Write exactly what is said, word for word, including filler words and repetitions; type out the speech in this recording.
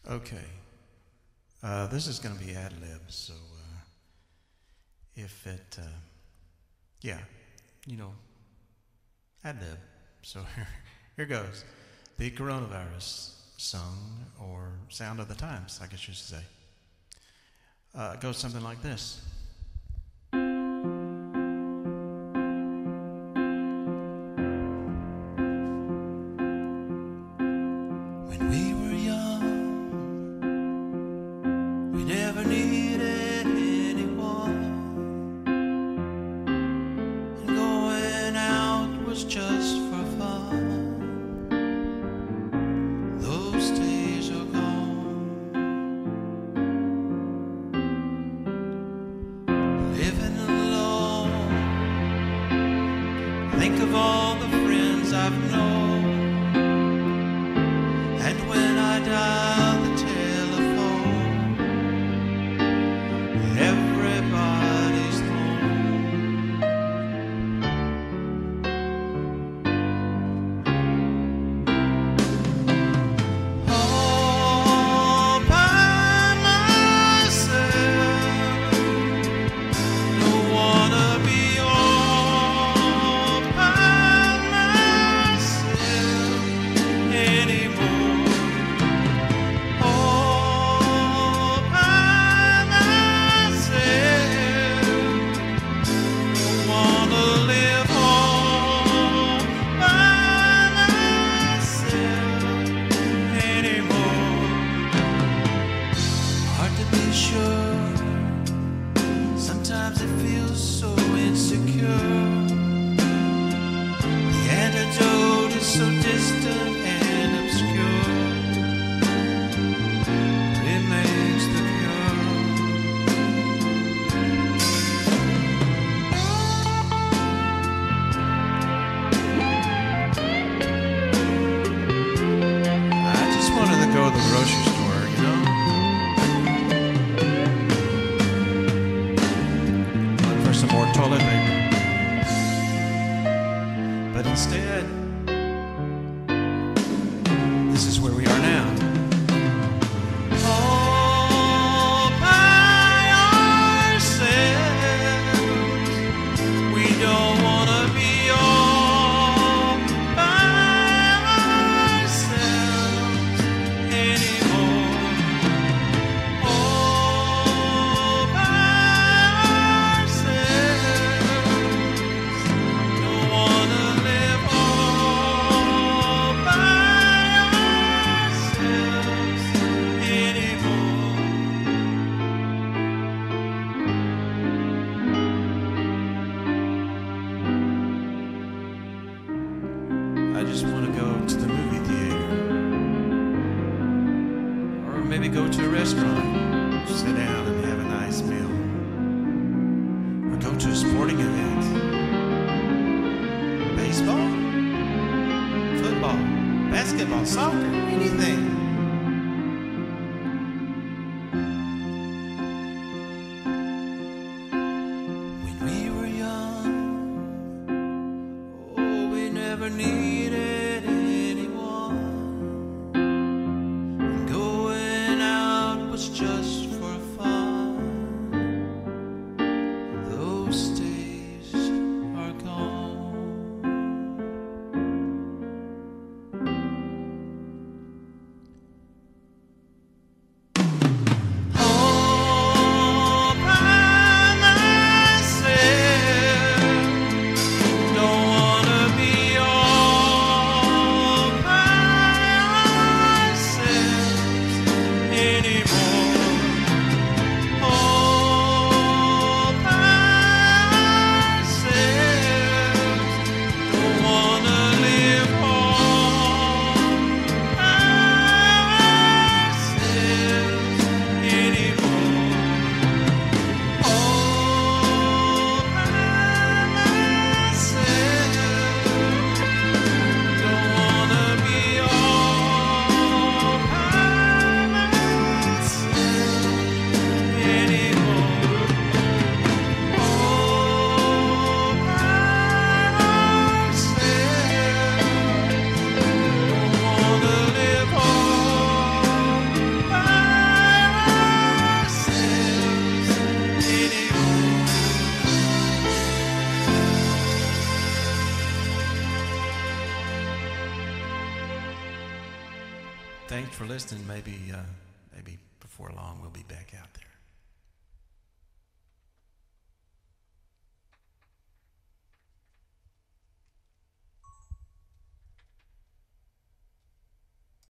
Okay. Uh, this is going to be ad lib, so uh, if it, uh, yeah, you know, ad lib. So here, here goes. The coronavirus song, or sound of the times, I guess you should say. Uh, it goes something like this. When we were young, we never needed anyone, and going out was just for fun. Those days are gone. Living alone, think of all the friends I've known. And when I dial the telephone, everybody's home. All by myself, don't wanna be all by myself anymore. Sometimes it feels so insecure. The antidote is so distant and obscure. Remains the cure. I just wanted to go to the grocery store, you know? Some more toilet paper. But instead, this is where we are now. All by ourselves. We don't want to be all by ourselves anymore. All by I just want to go to the movie theater, or maybe go to a restaurant, sit down and have a nice meal, or go to a sporting event. Baseball, football, basketball, soccer, anything. When we were young, oh, we never needed anyone, and going out was just for fun. Those days are gone. thanks for listening. Maybe, uh, maybe before long we'll be back out there.